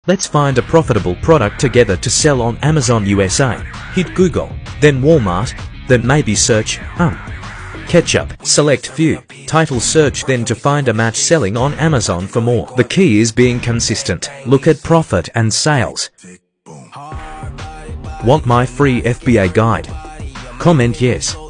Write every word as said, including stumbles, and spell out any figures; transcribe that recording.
Let's find a profitable product together to sell on Amazon U S A. Hit Google, then Walmart, then maybe search, um, ketchup. Select few, title search then to find a match selling on Amazon for more. The key is being consistent. Look at profit and sales. Want my free F B A guide? Comment yes.